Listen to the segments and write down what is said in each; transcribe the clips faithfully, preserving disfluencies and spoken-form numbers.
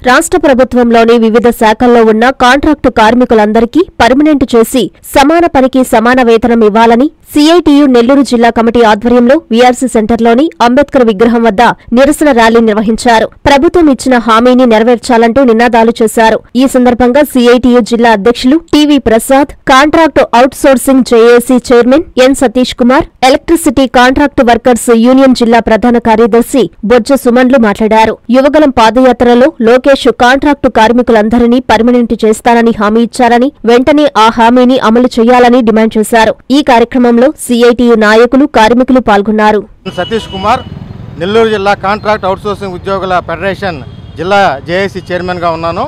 రాష్ట్ర ప్రభుత్వంలోని వివిధ శాఖల్లో ఉన్న కాంట్రాక్టు కార్మికులందరికీ పర్మనెంట్ చేసి సమాన పనికి సమాన వేతనం ఇవ్వాలని సీఐటీయూ నెల్లూరు జిల్లా కమిటీ ఆధ్వర్యంలో వీఆర్సీ సెంటర్లోని అంబేద్కర్ విగ్రహం వద్ద నిరసన ర్యాలీ నిర్వహించారు. ప్రభుత్వం ఇచ్చిన హామీని నెరవేర్చాలంటూ నినాదాలు చేశారు. ఈ సందర్భంగా సీఐటీయూ జిల్లా అధ్యక్షులు TV Prasad, contract outsourcing JAC chairman N Satish Kumar, electricity contract workers union జిల్లా ప్రధాన కార్యదర్శి బొజ్జ సుమన్లు మాట్లాడారు. యువగలం పాదయాత్రలో లోకేష్ కాంట్రాక్టు కార్మికులందరినీ పర్మనెంట్ చేస్తానని హామీ ఇచ్చారని, వెంటనే ఆ హామీని అమలు చేయాలని డిమాండ్ చేశారు. ఈ కార్యక్రమంలో సీఐటీయూ నాయకులు, కార్మికులు పాల్గొన్నారు. సతీష్ కుమార్, నెల్లూరు జిల్లా కాంట్రాక్ట్ అవుట్సోర్సింగ్ ఉద్యోగుల ఫెడరేషన్ జిల్లా జేఏసీ చైర్మన్గా ఉన్నాను.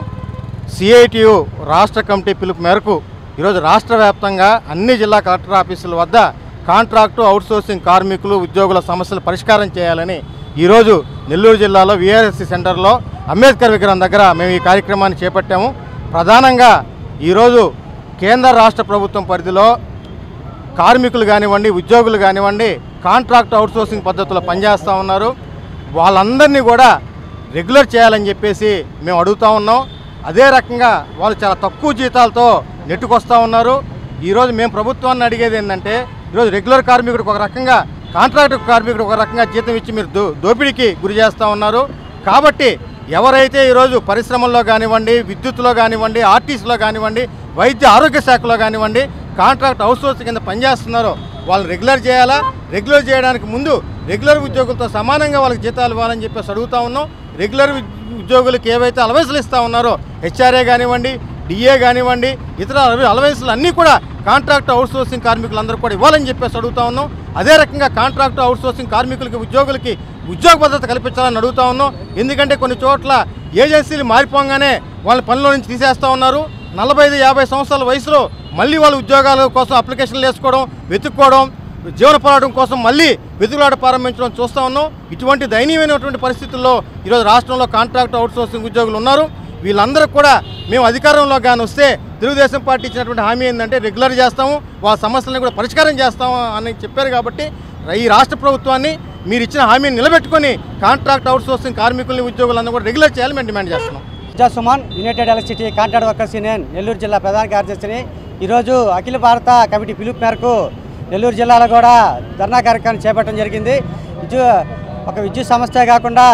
సీఐటీయూ రాష్ట్ర కమిటీ పిలుపు మేరకు ఈరోజు రాష్ట్ర వ్యాప్తంగా అన్ని జిల్లా కలెక్టర్ ఆఫీసుల వద్ద కాంట్రాక్టు అవుట్సోర్సింగ్ కార్మికులు ఉద్యోగుల సమస్యలు పరిష్కారం చేయాలని ఈరోజు నెల్లూరు జిల్లాలో వీఆర్ఎస్సీ సెంటర్లో అంబేద్కర్ విగ్రహం దగ్గర మేము ఈ కార్యక్రమాన్ని చేపట్టాము. ప్రధానంగా ఈరోజు కేంద్ర రాష్ట్ర ప్రభుత్వం పరిధిలో కార్మికులు కానివ్వండి, ఉద్యోగులు కానివ్వండి, కాంట్రాక్ట్ అవుట్సోర్సింగ్ పద్ధతిలో పనిచేస్తూ ఉన్నారు. వాళ్ళందరినీ కూడా రెగ్యులర్ చేయాలని చెప్పేసి మేము అడుగుతూ ఉన్నాం. అదే రకంగా వాళ్ళు చాలా తక్కువ జీతాలతో నెట్టుకొస్తూ ఉన్నారు. ఈరోజు మేము ప్రభుత్వాన్ని అడిగేది ఏంటంటే, ఈరోజు రెగ్యులర్ కార్మికుడికి ఒక రకంగా, కాంట్రాక్ట్ కార్మికుడికి ఒక రకంగా జీతం ఇచ్చి మీరు దో దోపిడీకి గురి చేస్తూ ఉన్నారు. కాబట్టి ఎవరైతే ఈరోజు పరిశ్రమల్లో కానివ్వండి, విద్యుత్తులో కానివ్వండి, ఆర్టీసీలో కానివ్వండి, వైద్య ఆరోగ్య శాఖలో కానివ్వండి కాంట్రాక్ట్ అవుట్సోర్సింగ్ కింద పనిచేస్తున్నారో వాళ్ళు రెగ్యులర్ చేయాలా. రెగ్యులర్ చేయడానికి ముందు రెగ్యులర్ ఉద్యోగులతో సమానంగా వాళ్ళకి జీతాలు ఇవ్వాలని చెప్పేసి అడుగుతూ ఉన్నాం. రెగ్యులర్ ఉద్యోగులకు ఏవైతే అలవెన్సులు ఇస్తూ ఉన్నారో హెచ్ఆర్ఏ కానివ్వండి, డిఏ కానివ్వండి, ఇతర అలవెన్సులు అన్నీ కూడా కాంట్రాక్ట్ అవుట్సోర్సింగ్ కార్మికులందరూ కూడా ఇవ్వాలని చెప్పేసి అడుగుతా ఉన్నాం. అదే రకంగా కాంట్రాక్ట్ అవుట్సోర్సింగ్ కార్మికులకి, ఉద్యోగులకి ఉద్యోగ భద్రత కల్పించాలని అడుగుతా ఉన్నాం. ఎందుకంటే కొన్ని చోట్ల ఏజెన్సీలు మారిపోగానే వాళ్ళ పనిలో నుంచి తీసేస్తూ ఉన్నారు. నలభై ఐదు యాభై సంవత్సరాల వయసులో మళ్ళీ వాళ్ళ ఉద్యోగాల కోసం అప్లికేషన్లు వేసుకోవడం, వెతుక్కోవడం, జీవన పోరాటం కోసం మళ్ళీ వెతుకులాట ప్రారంభించడం చూస్తూ ఉన్నాం. ఇటువంటి దయనీయమైనటువంటి పరిస్థితుల్లో ఈరోజు రాష్ట్రంలో కాంట్రాక్ట్ అవుట్సోర్సింగ్ ఉద్యోగులు ఉన్నారు. వీళ్ళందరూ కూడా మేము అధికారంలో కానీ వస్తే తెలుగుదేశం పార్టీ ఇచ్చినటువంటి హామీ ఏంటంటే రెగ్యులర్ చేస్తాము, వాళ్ళ సమస్యలను కూడా పరిష్కారం చేస్తాము అని చెప్పారు. కాబట్టి ఈ రాష్ట్ర ప్రభుత్వాన్ని మీరు ఇచ్చిన హామీని నిలబెట్టుకొని కాంట్రాక్ట్ అవుట్సోర్సింగ్ కార్మికుల్ని, ఉద్యోగులందరూ కూడా రెగ్యులర్ చేయాలని మేము డిమాండ్ చేస్తున్నాం. Suman, united electricity contract workers union Nellore జిల్లా ప్రధాన కార్యదర్శిని. ఈరోజు అఖిల భారత కమిటీ పిలుపు మేరకు నెల్లూరు జిల్లాలో కూడా ధర్నా కార్యక్రమం చేపట్టడం జరిగింది. విద్యు ఒక విద్యుత్ సంస్థే కాకుండా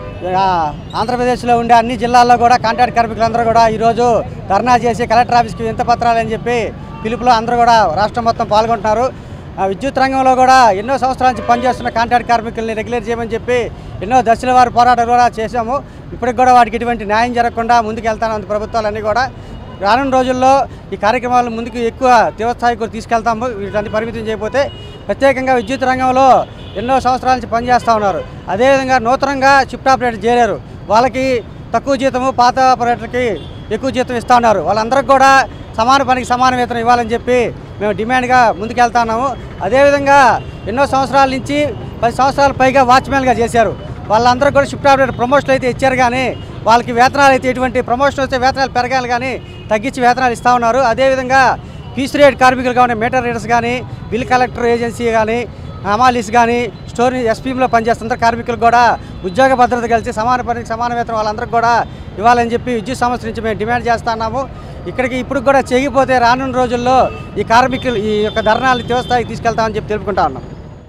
ఆంధ్రప్రదేశ్లో ఉండే అన్ని జిల్లాల్లో కూడా కాంట్రాక్ట్ కార్మికులందరూ కూడా ఈరోజు ధర్నా చేసి కలెక్టర్ ఆఫీస్కి వింత పత్రాలు అని చెప్పి పిలుపులో అందరూ కూడా రాష్ట్రం మొత్తం పాల్గొంటున్నారు. విద్యుత్ రంగంలో కూడా ఎన్నో సంవత్సరాల నుంచి పనిచేస్తున్న కాంట్రాక్ట్ కార్మికుల్ని రెగ్యులర్ చేయమని చెప్పి ఎన్నో దశల వారి పోరాటాలు కూడా చేశాము. ఇప్పటికి కూడా వాటికి ఎటువంటి న్యాయం జరగకుండా ముందుకు వెళ్తాను ప్రభుత్వాలన్నీ కూడా. రానున్న రోజుల్లో ఈ కార్యక్రమాలను ముందుకు ఎక్కువ తీవ్రస్థాయికి కూడా తీసుకెళ్తాము. వీటిని పరిమితం చేయకపోతే ప్రత్యేకంగా విద్యుత్ రంగంలో ఎన్నో సంవత్సరాల నుంచి పనిచేస్తూ ఉన్నారు. అదేవిధంగా నూతనంగా షిఫ్ట్ ఆపరేటర్ చేరారు, వాళ్ళకి తక్కువ జీతము, పాత ఆపరేటర్కి ఎక్కువ జీతం ఇస్తూ ఉన్నారు. వాళ్ళందరికీ కూడా సమాన పనికి సమాన వేతనం ఇవ్వాలని చెప్పి మేము డిమాండ్గా ముందుకెళ్తా ఉన్నాము. అదేవిధంగా ఎన్నో సంవత్సరాల నుంచి పది సంవత్సరాల పైగా వాచ్మెన్గా చేశారు. వాళ్ళందరూ కూడా షిఫ్ట్ ఆపరేటర్ ప్రమోషన్లు అయితే ఇచ్చారు, కానీ వాళ్ళకి వేతనాలు అయితే ఎటువంటి ప్రమోషన్ వస్తే వేతనాలు పెరగాలి కానీ తగ్గించి వేతనాలు ఇస్తూ ఉన్నారు. అదేవిధంగా పీసీ రేట్ కార్మికులుగా ఉన్న మీటర్ రీడర్స్ కానీ, బిల్ కలెక్టర్ ఏజెన్సీ కానీ, అమాలీస్ కానీ, స్టోర్ ఎస్పీఎంలో పనిచేస్తున్న కార్మికులకు కూడా ఉద్యోగ భద్రత కలిసి సమాన పనికి సమాన వేతనం వాళ్ళందరికీ కూడా ఇవ్వాలని చెప్పి విద్యుత్ సంస్థ నుంచి మేము డిమాండ్ చేస్తున్నాము. ఇక్కడికి ఇప్పుడు కూడా చేయకపోతే రానున్న రోజుల్లో ఈ కార్మికులు ఈ యొక్క ధర్నాలు తీవ్రస్థాయికి తీసుకెళ్తామని చెప్పి తెలుపుకుంటా ఉన్నాం.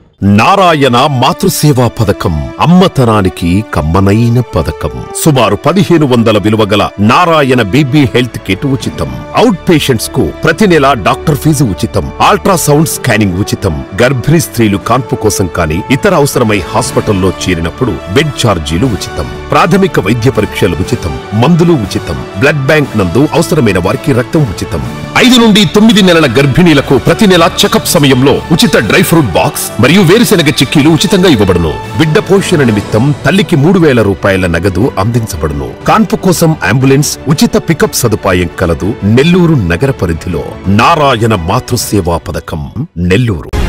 నారాయణ మాతృసేవా పథకం అమ్మతనానికి కమ్మనైన పథకం. సుమారు పదిహేను వందల విలువ గల నారాయణ బేబీ హెల్త్ కిట్ ఉచితం. అవుట్ పేషెంట్స్ కు ప్రతి నెల డాక్టర్ ఫీజు ఉచితం. అల్ట్రాసౌండ్ స్కానింగ్ ఉచితం. గర్భిణీ స్త్రీలు కాన్పు కోసం కానీ ఇతర అవసరమై హాస్పిటల్లో చేరినప్పుడు బెడ్ ఛార్జీలు ఉచితం. ప్రాథమిక వైద్య పరీక్షలు ఉచితం. మందులు ఉచితం. బ్లడ్ బ్యాంక్ నందు అవసరమైన వారికి రక్తం ఉచితం. ఐదు నుండి తొమ్మిది నెలల గర్భిణీలకు ప్రతి నెల చెకప్ సమయంలో ఉచిత డ్రై ఫ్రూట్ బాక్స్ మరియు వేరుశెనగ చిక్కీలు ఉచితంగా ఇవ్వబడును. బిడ్డ పోషణ నిమిత్తం తల్లికి మూడు వేల రూపాయల నగదు అందించబడును. కాన్పు కోసం అంబులెన్స్ ఉచిత పికప్ సదుపాయం కలదు. నెల్లూరు నగర పరిధిలో నారాయణ మాతృసేవా పథకం నెల్లూరు.